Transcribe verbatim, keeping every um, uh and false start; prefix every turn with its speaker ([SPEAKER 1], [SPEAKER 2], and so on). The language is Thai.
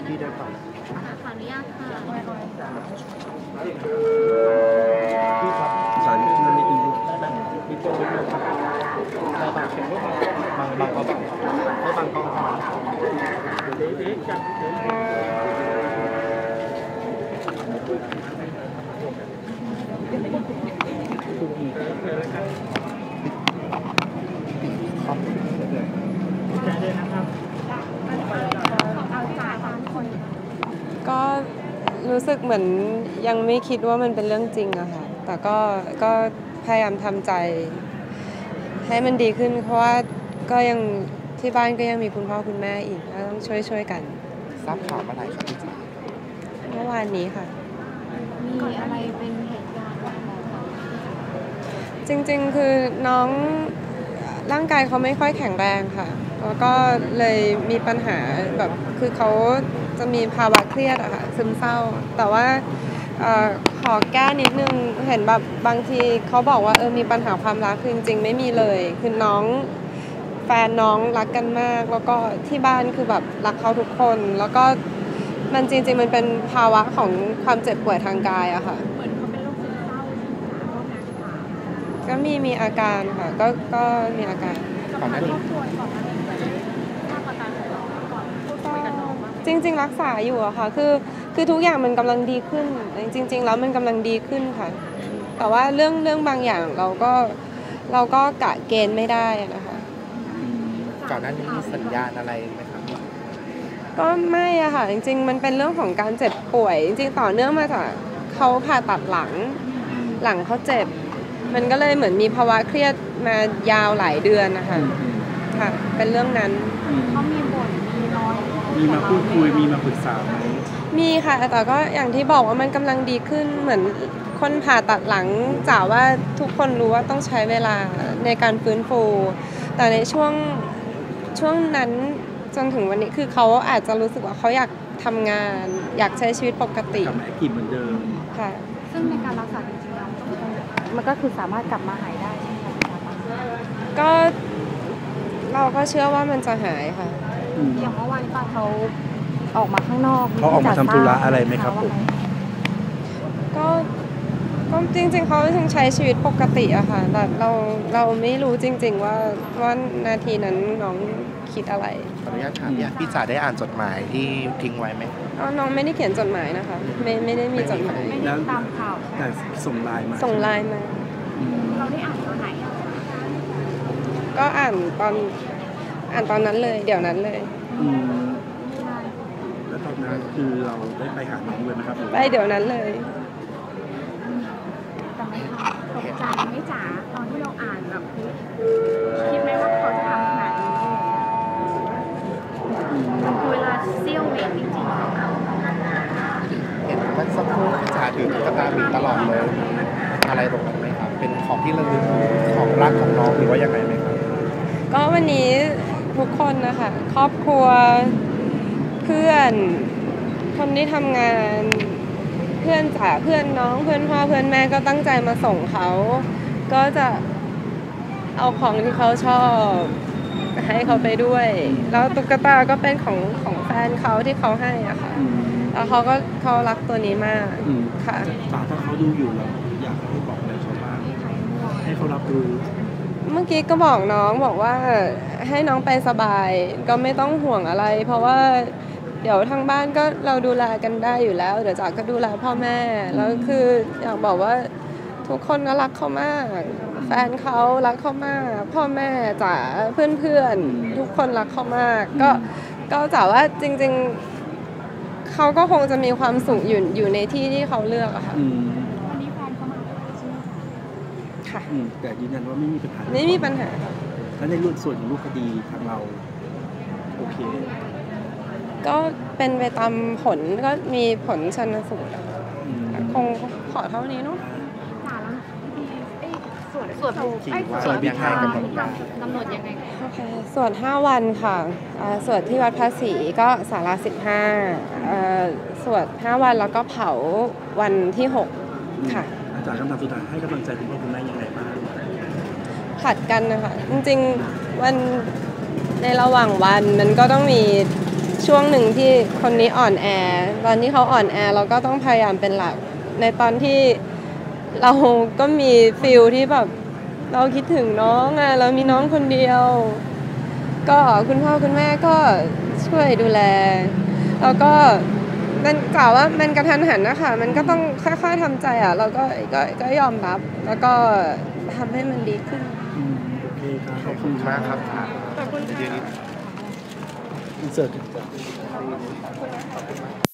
[SPEAKER 1] พี่ได้ก่อน
[SPEAKER 2] ขออนุญาตค่ะ
[SPEAKER 1] พี่ครับสารนั่นนิดนึงได้ไหมพี่ตัวนิดนึงครับบางบางเข็มไม่บางบางบางก็บางไม่บางก็บางเดี๋ยวเดี๋ยวจัง
[SPEAKER 3] ก็รู้สึกเหมือนยังไม่คิดว่ามันเป็นเรื่องจริงอะค่ะแต่ก็ก็พยายามทำใจให้มันดีขึ้นเพราะว่าก็ยังที่บ้านก็ยังมีคุณพ่อคุณแม่อีกก็ต้องช่วยช่วยกัน
[SPEAKER 1] ทราบข่าวเมื่อไหร่ครับพี่จ๋า
[SPEAKER 3] เมื่อวานนี้ค่ะ
[SPEAKER 2] มีอะไรเป็นเหตุการณ์
[SPEAKER 3] จริงๆคือน้องร่างกายเขาไม่ค่อยแข็งแรงค่ะแล้วก็เลยมีปัญหาแบบคือเขาจะมีภาวะเครียดอะค่ะซึมเศร้าแต่ว่าขอแก้นิดนึงเห็นแบบบางทีเขาบอกว่าเออมีปัญหาความรักคือจริงๆไม่มีเลยคือน้องแฟนน้องรักกันมากแล้วก็ที่บ้านคือแบบรักเขาทุกคนแล้วก็มันจริงๆมันเป็นภาวะของความเจ็บป่วยทางกายอะค่ะ
[SPEAKER 2] เหมือนเขาเป็นโรคซึมเศร้าโรคนั้นค่ะ
[SPEAKER 3] ก็มีมีอาการค่ะก็ก็มีอาการ
[SPEAKER 2] ก่อนหน้านี้ครอบครัวก่อนหน้านี้ได้ทราบอาการของเราก่อนพูดคุยกันน้องบ้าง
[SPEAKER 3] จริงๆรักษาอยู่อะค่ะคือคือทุกอย่างมันกำลังดีขึ้นจริงๆแล้วมันกำลังดีขึ้นค่ะแต่ว่าเรื่องเรื่องบางอย่างเราก็เราก็กะเกณฑ์ไม่ได้นะคะ
[SPEAKER 1] ก่อนหน้านี้มีสัญญาณอะไรไหมครับ
[SPEAKER 3] ก็ไม่อะค่ะจริงๆมันเป็นเรื่องของการเจ็บป่วยจริงๆต่อเนื่องมาจากเขาผ่าตัดหลังหลังเขาเจ็บมันก็เลยเหมือนมีภาวะเครียดมายาวหลายเดือนนะคะค่ะเป็นเรื่องนั้น
[SPEAKER 2] เขามีบ่นมีน้อย
[SPEAKER 1] มีมาพูดคุยมีมาปรึกษาไหม
[SPEAKER 3] มีค่ะแต่ก็อย่างที่บอกว่ามันกำลังดีขึ้นเหมือนคนผ่าตัดหลังจ๋าว่าทุกคนรู้ว่าต้องใช้เวลาในการฟื้นฟูแต่ในช่วงช่วงนั้นจนถึงวันนี้คือเขาอาจจะรู้สึกว่าเขาอยากทำงานอยากใช้ชีวิตปกติ
[SPEAKER 1] กลับมาแอคทีฟเหมือนเดิม
[SPEAKER 3] ค่ะ
[SPEAKER 2] ซึ่งในการรักษาจริงๆเราต้องมันก็คือสามารถกลับมาหายได้ใช่ไหมคะ
[SPEAKER 3] ก็เราก็เชื่อว่ามันจะหายค่ะ
[SPEAKER 2] อย่างเมื่อวานตอนเขาออกมาข้างนอก
[SPEAKER 1] เขาออกมาทำธุระอะไรไหมครับผม
[SPEAKER 3] ก็ก็จริงๆเขายังใช้ชีวิตปกติอะค่ะแต่เราเราไม่รู้จริงๆว่าว่านาทีนั้นน้องคิดอะไร
[SPEAKER 1] ขออนุญาตถามเนี่ยพี่จ๋าได้อ่านจดหมายที่ทิ้งไว้ไหม
[SPEAKER 3] อ๋อน้องไม่ได้เขียนจดหมายนะคะไม่ไม่ได้มีจดหมาย
[SPEAKER 2] ไม่ได้ตามข่าว
[SPEAKER 1] แต่ส่งไลน์มา
[SPEAKER 3] ส่งไลน์มา
[SPEAKER 2] เราได้อ่านตอนไหน
[SPEAKER 3] ก็อ่านตอนอ่านตอนนั้นเลยเดี๋ยวนั้นเลย
[SPEAKER 1] แล้วตอนนั้นคือเราได้ไปหาน้องเลยไหมครับ
[SPEAKER 3] ไปเดี๋ยวนั้นเลย
[SPEAKER 2] แต่ไม่ตกใจไม่จ๋าตอนที่เราอ่านแบบคิดไหมว่าเขาจะทำขนาดนี้มันคือเวลาเซี่ยวเมตรจริงๆ
[SPEAKER 1] เห็นว่าสักครู่พี่จ๋าถือตุ๊กตาหมีตลอดเลยอะไรตรงนั้นไหมครับเป็นของที่ระลึกของรักของน้องหรือว่ายังไงไหมครับ
[SPEAKER 3] ก็วันนี้ทุกคนนะคะครอบครัวเพื่อนคนที่ทำงานเพื่อนจ๋าเพื่อนน้องเพื่อนพ่อเพื่อนแม่ก็ตั้งใจมาส่งเขาก็จะเอาของที่เขาชอบให้เขาไปด้วยแล้วตุ๊กตาก็เป็นของของแฟนเขาที่เขาให้อะค่ะแล้วเขาก็เขารักตัวนี้มากค่ะ
[SPEAKER 1] ถ้าเขาดูอยู่แล้วอยากให้บอกอะไรเขาบ้างให้เขารับรู้
[SPEAKER 3] เมื่อกี้ก็บอกน้องบอกว่าให้น้องไปสบายก็ไม่ต้องห่วงอะไรเพราะว่าเดี๋ยวทางบ้านก็เราดูแลกันได้อยู่แล้วเดี๋ยวจ๋าก็ดูแลพ่อแม่แล้วคืออยากบอกว่าทุกคนก็รักเขามากแฟนเขารักเขามากพ่อแม่จ๋าเพื่อนๆทุกคนรักเขามากก็ก็จ๋าว่าจริงๆเขาก็คงจะมีความสุขอยู่อยู่ในที่ที่เขาเลือกอะค่ะ
[SPEAKER 2] วันนี้แฟนเขามาใช่ไหม
[SPEAKER 3] คะค่ะ
[SPEAKER 1] แต่ยืนยันว่าไม่มีปัญหา
[SPEAKER 3] ไม่มีปัญหา
[SPEAKER 1] แล้วในส่วนของรูปคดีทางเราโอเค
[SPEAKER 3] ก็เป็นไปตามผลก็มีผลชันสูตรคงขอเท่านี้เนาะ
[SPEAKER 2] จ่าแล้วส่วนส่วน
[SPEAKER 1] ส่วนยังไงกำหนด
[SPEAKER 2] กำหนดยังไง
[SPEAKER 3] โอเคส่วนห้าวันค่ะส่วนที่วัดภาษีก็ศาลาสิบห้าส่วนห้าวันแล้วก็เผาวันที่หกค่ะ
[SPEAKER 1] อาจารย์คำถามสุดท้ายให้กำลังใจคุณพ่อคุณแม่ยังไงบ้าง
[SPEAKER 3] ผัดกันนะคะจริงๆวันในระหว่างวันมันก็ต้องมีช่วงหนึ่งที่คนนี้อ่อนแอตอนที่เขาอ่อนแอเราก็ต้องพยายามเป็นหลักในตอนที่เราก็มีฟิลที่แบบเราคิดถึงน้องอะเรามีน้องคนเดียว ก็คุณพ่อคุณแม่ก็ช่วยดูแลแล้วก็มันกล่าวว่ามันกระทันหันนะคะมันก็ต้องค่อยๆทำใจอ่ะเราก็ก็ก็ยอมรับแล้วก็ทำให้มันดีขึ้น
[SPEAKER 1] อืมโอเคครับขอบคุ
[SPEAKER 4] ขอบคุณ ณ
[SPEAKER 1] ครั
[SPEAKER 4] มา
[SPEAKER 1] บ
[SPEAKER 4] กครับ
[SPEAKER 3] ขอบคุณค่ะ
[SPEAKER 4] เดี๋ยวนี้
[SPEAKER 1] อินเสิร์ต